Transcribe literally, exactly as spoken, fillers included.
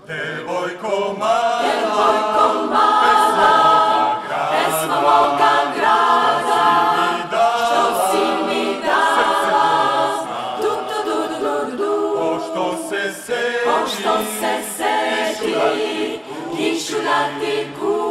Devojko mala, devojko mala, pesma moga grada, što si mi dala, du du du du du, pošto se seti, pošto se seti, kišu da ti kući.